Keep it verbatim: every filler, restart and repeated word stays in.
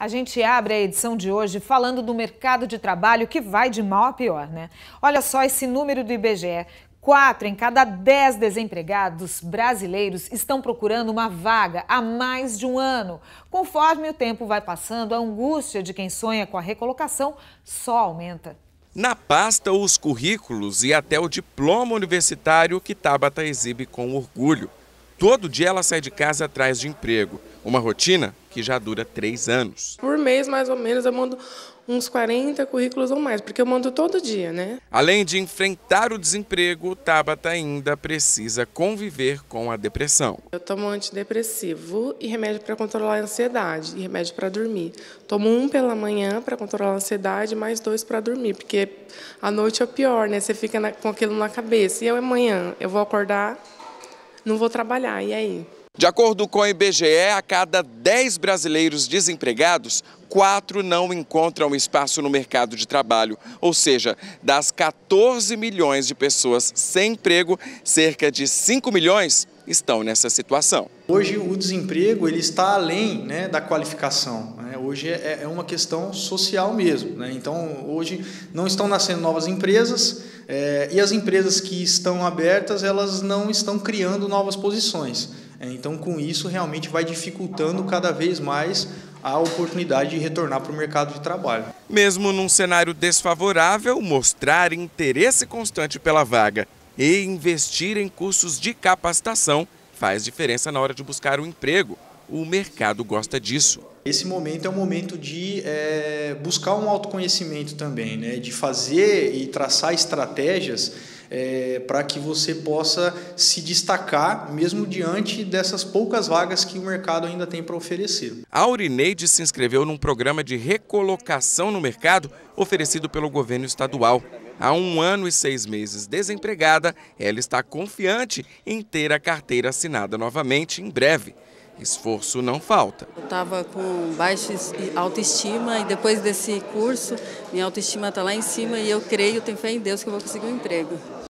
A gente abre a edição de hoje falando do mercado de trabalho que vai de mal a pior, né? Olha só esse número do I B G E. Quatro em cada dez desempregados brasileiros estão procurando uma vaga há mais de um ano. Conforme o tempo vai passando, a angústia de quem sonha com a recolocação só aumenta. Na pasta, os currículos e até o diploma universitário que Tabata exibe com orgulho. Todo dia ela sai de casa atrás de emprego. Uma rotina que já dura três anos. Por mês, mais ou menos, eu mando uns quarenta currículos ou mais, porque eu mando todo dia, né? Além de enfrentar o desemprego, Tabata ainda precisa conviver com a depressão. Eu tomo antidepressivo e remédio para controlar a ansiedade e remédio para dormir. Tomo um pela manhã para controlar a ansiedade e mais dois para dormir, porque a noite é o pior, né? Você fica na, com aquilo na cabeça. E eu amanhã eu vou acordar, não vou trabalhar, e aí? De acordo com o I B G E, a cada dez brasileiros desempregados, quatro não encontram espaço no mercado de trabalho. Ou seja, das quatorze milhões de pessoas sem emprego, cerca de cinco milhões estão nessa situação. Hoje o desemprego ele está além, né, da qualificação, né? Hoje é, é uma questão social mesmo, né? Então hoje não estão nascendo novas empresas é, e as empresas que estão abertas elas não estão criando novas posições. Então, com isso, realmente vai dificultando cada vez mais a oportunidade de retornar para o mercado de trabalho. Mesmo num cenário desfavorável, mostrar interesse constante pela vaga e investir em cursos de capacitação faz diferença na hora de buscar um emprego. O mercado gosta disso. Esse momento é um momento de é, buscar um autoconhecimento também, né? De fazer e traçar estratégias É, para que você possa se destacar mesmo diante dessas poucas vagas que o mercado ainda tem para oferecer. A Aurineide se inscreveu num programa de recolocação no mercado oferecido pelo governo estadual. Há um ano e seis meses desempregada, ela está confiante em ter a carteira assinada novamente em breve. Esforço não falta. Eu estava com baixa autoestima e depois desse curso, minha autoestima está lá em cima e eu creio, tenho fé em Deus que eu vou conseguir um emprego.